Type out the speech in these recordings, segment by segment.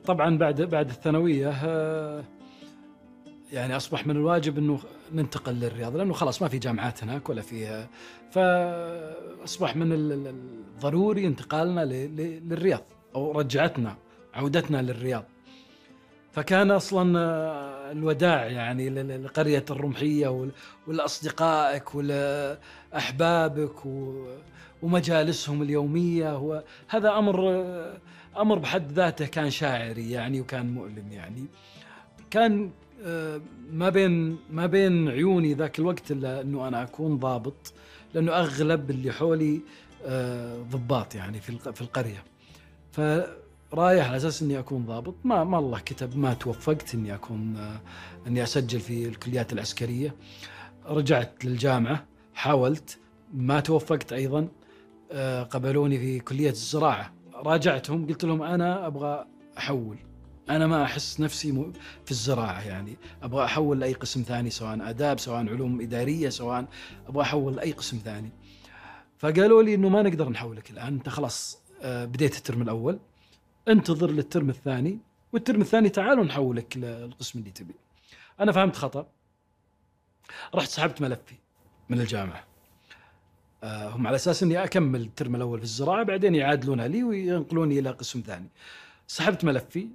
طبعا بعد الثانوية يعني أصبح من الواجب أنه ننتقل للرياض، لأنه خلاص ما في جامعات هناك ولا فيها، فأصبح من الضروري انتقالنا للرياض، أو عودتنا للرياض. فكان أصلا الوداع يعني لقرية الرمحية ولأصدقائك ولأحبابك ومجالسهم اليومية، وهذا أمر بحد ذاته كان شاعري يعني، وكان مؤلم يعني. كان ما بين عيوني ذاك الوقت إلا أنه أنا أكون ضابط، لأنه أغلب اللي حولي ضباط يعني في القرية. فرايح على أساس أني أكون ضابط، ما الله كتب، ما توفقت أني أني أسجل في الكليات العسكرية. رجعت للجامعة، حاولت، ما توفقت أيضا. قبلوني في كلية الزراعة، راجعتهم قلت لهم أنا أبغى أحول، أنا ما أحس نفسي في الزراعة يعني، أبغى أحول لأي قسم ثاني، سواء آداب، سواء علوم إدارية، سواء أبغى أحول لأي قسم ثاني. فقالوا لي إنه ما نقدر نحولك الآن، أنت خلاص بديت الترم الأول، انتظر للترم الثاني، والترم الثاني تعالوا نحولك للقسم اللي تبي. أنا فهمت خطأ، رحت سحبت ملفي من الجامعة. هم على أساس أني أكمل الترم الأول في الزراعة، بعدين يعادلونها لي وينقلوني إلى قسم ثاني. سحبت ملفي.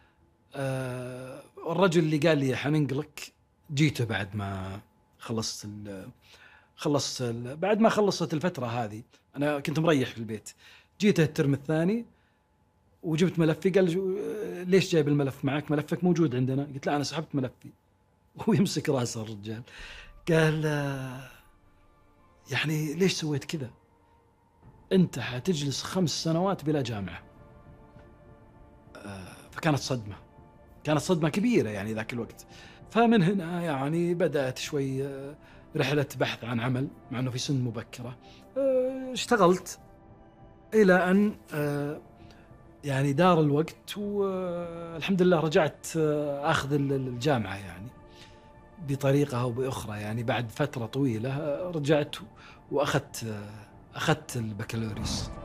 الرجل اللي قال لي حننقلك جيته بعد ما بعد ما خلصت الفترة هذه، أنا كنت مريح في البيت. جيته الترم الثاني وجبت ملفي، قال ليش جايب الملف معك؟ ملفك موجود عندنا. قلت لا، أنا سحبت ملفي. ويمسك راسه الرجال، قال يعني ليش سويت كذا؟ أنت حتجلس 5 سنوات بلا جامعة. فكانت صدمة كبيرة يعني ذاك الوقت. فمن هنا يعني بدأت شوي رحلة بحث عن عمل، مع أنه في سن مبكرة. اشتغلت إلى أن يعني دار الوقت، والحمد لله رجعت أخذ الجامعة يعني بطريقة أو بأخرى. يعني بعد فترة طويلة رجعت وأخذت البكالوريوس.